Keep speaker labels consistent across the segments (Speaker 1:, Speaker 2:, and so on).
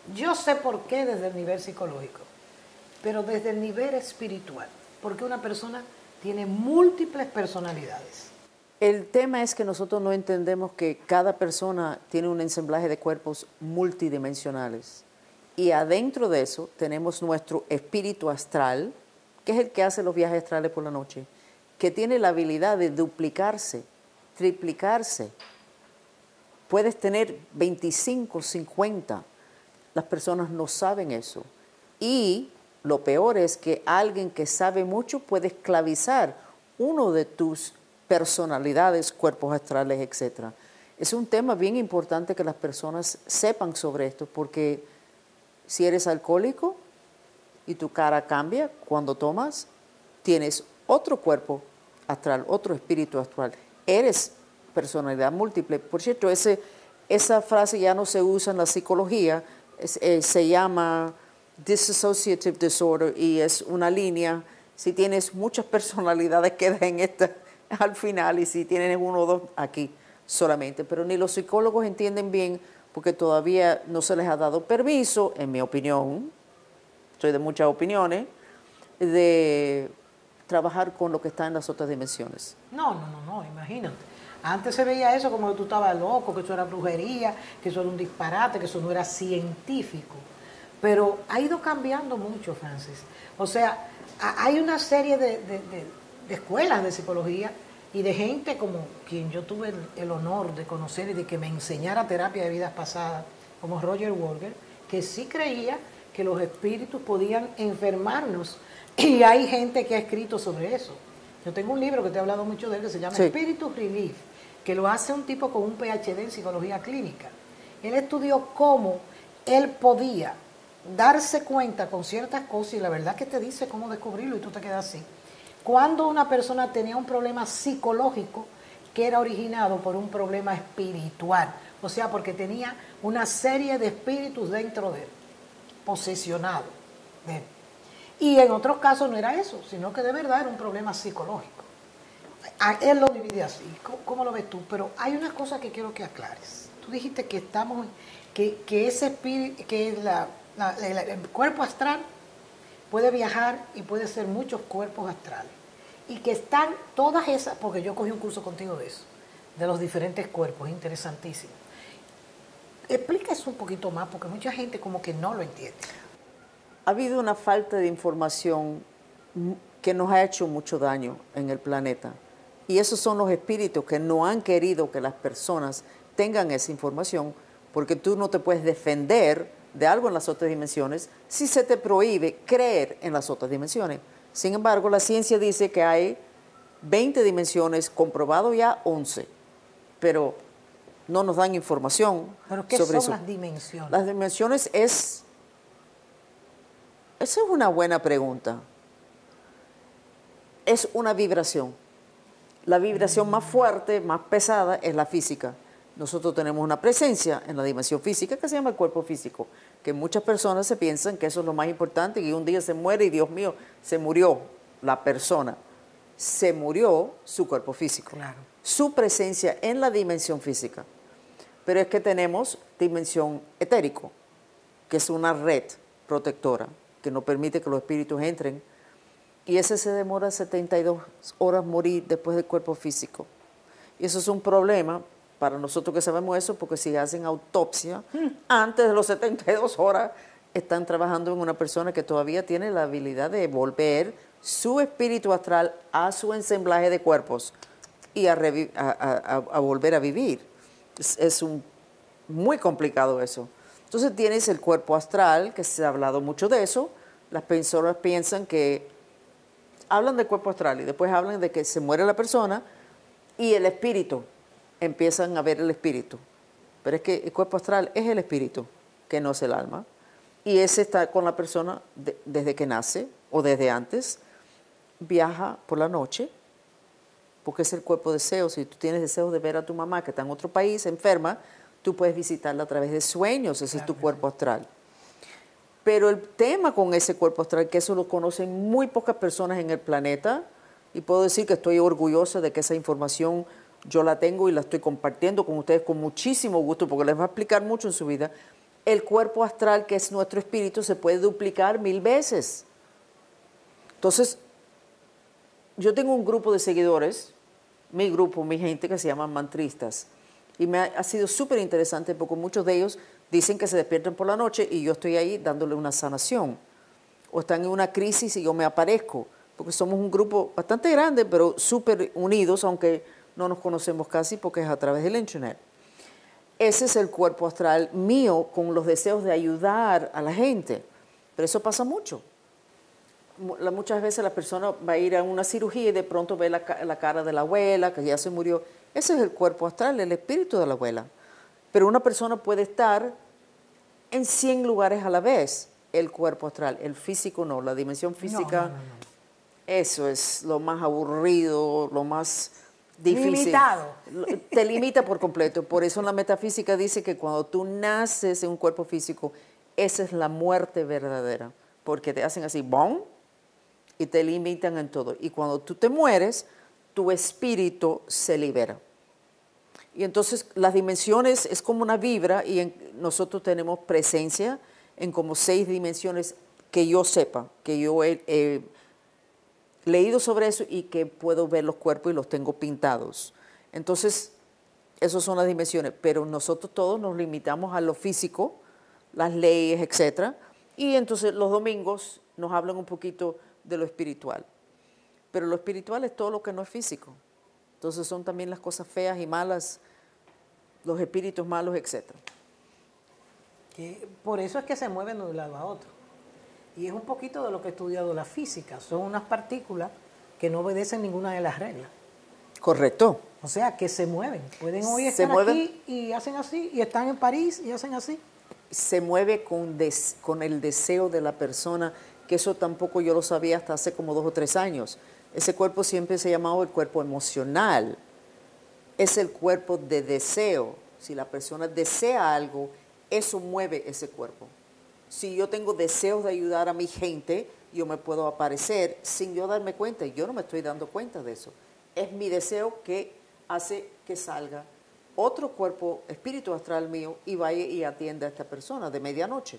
Speaker 1: Yo sé por qué desde el nivel psicológico, pero desde el nivel espiritual, porque una persona tiene múltiples personalidades.
Speaker 2: El tema es que nosotros no entendemos que cada persona tiene un ensamblaje de cuerpos multidimensionales. Y adentro de eso tenemos nuestro espíritu astral, que es el que hace los viajes astrales por la noche, que tiene la habilidad de duplicarse, triplicarse. Puedes tener 25, 50. Las personas no saben eso. Y lo peor es que alguien que sabe mucho puede esclavizar uno de tus personalidades, cuerpos astrales, etc. Es un tema bien importante que las personas sepan sobre esto, porque si eres alcohólico y tu cara cambia cuando tomas, tienes otro cuerpo astral, otro espíritu astral. Eres personalidad múltiple. Por cierto, esa frase ya no se usa en la psicología, se llama dissociative disorder y es una línea. Si tienes muchas personalidades quedas en esta al final y si tienes uno o dos aquí solamente. Pero ni los psicólogos entienden bien porque todavía no se les ha dado permiso, en mi opinión, soy de muchas opiniones, de trabajar con lo que está en las otras dimensiones.
Speaker 1: No, imagínate. Antes se veía eso como que tú estabas loco, que eso era brujería, que eso era un disparate, que eso no era científico. Pero ha ido cambiando mucho, Francis. O sea, hay una serie de escuelas de psicología y de gente como quien yo tuve el honor de conocer y de que me enseñara terapia de vidas pasadas, como Roger Walker, que sí creía que los espíritus podían enfermarnos. Y hay gente que ha escrito sobre eso. Yo tengo un libro que te he hablado mucho de él que se llama Spiritus Relief, que lo hace un tipo con un PhD en psicología clínica. Él estudió cómo él podía darse cuenta con ciertas cosas y la verdad que te dice cómo descubrirlo y tú te quedas así. Cuando una persona tenía un problema psicológico que era originado por un problema espiritual, o sea, porque tenía una serie de espíritus dentro de él, posesionados de él. Y en otros casos no era eso, sino que de verdad era un problema psicológico. Él lo divide así. ¿Cómo lo ves tú? Pero hay una cosa que quiero que aclares. Tú dijiste que que ese espíritu, que el cuerpo astral puede viajar y puede ser muchos cuerpos astrales. Y que están todas esas, porque yo cogí un curso contigo de eso, de los diferentes cuerpos, interesantísimo. Explica eso un poquito más, porque mucha gente como que no lo entiende.
Speaker 2: Ha habido una falta de información que nos ha hecho mucho daño en el planeta. Y esos son los espíritus que no han querido que las personas tengan esa información, porque tú no te puedes defender de algo en las otras dimensiones si se te prohíbe creer en las otras dimensiones. Sin embargo, la ciencia dice que hay 20 dimensiones, comprobado ya 11, pero no nos dan información
Speaker 1: ¿Pero qué
Speaker 2: sobre
Speaker 1: son
Speaker 2: eso.
Speaker 1: las dimensiones?
Speaker 2: Las dimensiones esa es una buena pregunta. Es una vibración. La vibración más fuerte, más pesada, es la física. Nosotros tenemos una presencia en la dimensión física que se llama el cuerpo físico, que muchas personas se piensan que eso es lo más importante, y un día se muere y Dios mío, se murió la persona. Se murió su cuerpo físico.
Speaker 1: Claro.
Speaker 2: Su presencia en la dimensión física. Pero es que tenemos dimensión etérico, que es una red protectora que no permite que los espíritus entren, y ese se demora 72 horas morir después del cuerpo físico. Y eso es un problema para nosotros que sabemos eso, porque si hacen autopsia antes de los 72 horas, están trabajando en una persona que todavía tiene la habilidad de volver su espíritu astral a su ensamblaje de cuerpos y a volver a vivir. Es muy complicado eso. Entonces tienes el cuerpo astral, que se ha hablado mucho de eso. Las personas piensan que hablan del cuerpo astral y después hablan de que se muere la persona y el espíritu, empiezan a ver el espíritu. Pero es que el cuerpo astral es el espíritu, que no es el alma. Y ese está con la persona desde que nace o desde antes. Viaja por la noche, porque es el cuerpo de deseo. Si tú tienes deseos de ver a tu mamá que está en otro país, enferma, tú puedes visitarla a través de sueños. Ese es tu cuerpo astral. Pero el tema con ese cuerpo astral, que eso lo conocen muy pocas personas en el planeta, y puedo decir que estoy orgullosa de que esa información yo la tengo y la estoy compartiendo con ustedes con muchísimo gusto, porque les va a explicar mucho en su vida, el cuerpo astral, que es nuestro espíritu, se puede duplicar 1000 veces. Entonces, yo tengo un grupo de seguidores, mi grupo, mi gente, que se llaman mantristas. Y ha sido súper interesante porque muchos de ellos dicen que se despiertan por la noche y yo estoy ahí dándole una sanación. O están en una crisis y yo me aparezco. Porque somos un grupo bastante grande, pero súper unidos, aunque no nos conocemos casi porque es a través del internet. Ese es el cuerpo astral mío con los deseos de ayudar a la gente. Pero eso pasa mucho. Muchas veces la persona va a ir a una cirugía y de pronto ve la cara de la abuela, que ya se murió. Ese es el cuerpo astral, el espíritu de la abuela. Pero una persona puede estar en 100 lugares a la vez, el cuerpo astral. El físico no, la dimensión física, no. Eso es lo más aburrido, lo más difícil.
Speaker 1: Limitado.
Speaker 2: Te limita por completo. Por eso en la metafísica dice que cuando tú naces en un cuerpo físico, esa es la muerte verdadera. Porque te hacen así, ¡bom! Y te limitan en todo. Y cuando tú te mueres, tu espíritu se libera. Y entonces las dimensiones es como una vibra y nosotros tenemos presencia en como 6 dimensiones que yo sepa, que yo he leído sobre eso y que puedo ver los cuerpos y los tengo pintados. Entonces, esas son las dimensiones, pero nosotros todos nos limitamos a lo físico, las leyes, etc. Y entonces los domingos nos hablan un poquito de lo espiritual. Pero lo espiritual es todo lo que no es físico. Entonces son también las cosas feas y malas, los espíritus malos, etc.
Speaker 1: Por eso es que se mueven de un lado a otro. Y es un poquito de lo que he estudiado la física. Son unas partículas que no obedecen ninguna de las reglas.
Speaker 2: Correcto.
Speaker 1: O sea, que se mueven. Pueden hoy estar aquí y hacen así, y están en París y hacen así.
Speaker 2: Se mueve con el deseo de la persona, que eso tampoco yo lo sabía hasta hace como 2 o 3 años. Ese cuerpo siempre se ha llamado el cuerpo emocional. Es el cuerpo de deseo. Si la persona desea algo, eso mueve ese cuerpo. Si yo tengo deseos de ayudar a mi gente, yo me puedo aparecer sin yo darme cuenta. Yo no me estoy dando cuenta de eso. Es mi deseo que hace que salga otro cuerpo, espíritu astral mío, y vaya y atienda a esta persona de medianoche.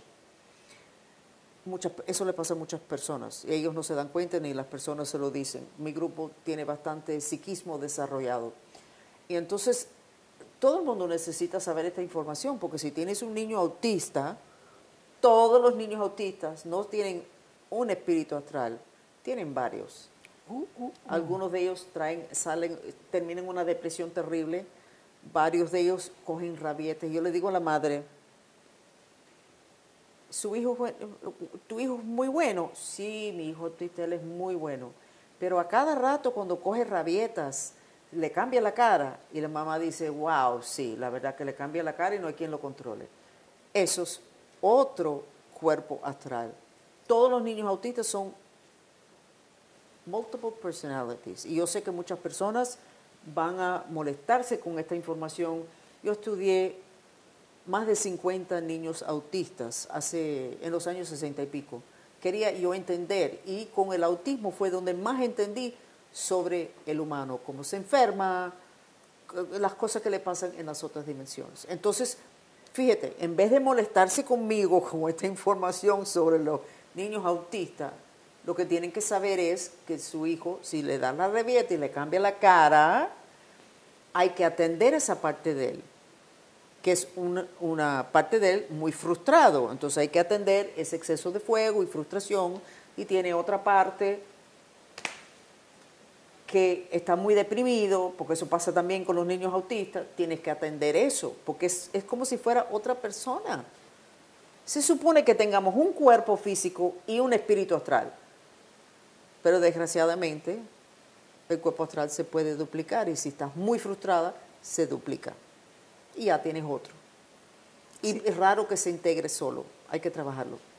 Speaker 2: Eso le pasa a muchas personas. Y ellos no se dan cuenta ni las personas se lo dicen. Mi grupo tiene bastante psiquismo desarrollado. Y entonces, todo el mundo necesita saber esta información, porque si tienes un niño autista, todos los niños autistas no tienen un espíritu astral, tienen varios. Algunos de ellos terminan en una depresión terrible, varios de ellos cogen rabietes. Yo le digo a la madre, tu hijo es muy bueno. Sí, mi hijo autista, él es muy bueno. Pero a cada rato cuando coge rabietas, le cambia la cara. Y la mamá dice, wow, sí, la verdad que le cambia la cara y no hay quien lo controle. Eso es otro cuerpo astral. Todos los niños autistas son multiple personalities. Y yo sé que muchas personas van a molestarse con esta información. Yo estudié más de 50 niños autistas en los años 60 y pico. Quería yo entender, y con el autismo fue donde más entendí sobre el humano, cómo se enferma, las cosas que le pasan en las otras dimensiones. Entonces, fíjate, en vez de molestarse conmigo con esta información sobre los niños autistas, lo que tienen que saber es que su hijo, si le dan la rabieta y le cambia la cara, hay que atender esa parte de él, que es una parte de él muy frustrado. Entonces hay que atender ese exceso de fuego y frustración, y tiene otra parte que está muy deprimido, porque eso pasa también con los niños autistas. Tienes que atender eso, porque es como si fuera otra persona. Se supone que tengamos un cuerpo físico y un espíritu astral, pero desgraciadamente el cuerpo astral se puede duplicar, y si estás muy frustrada, se duplica y ya tienes otro. Y sí, es raro que se integre solo, hay que trabajarlo.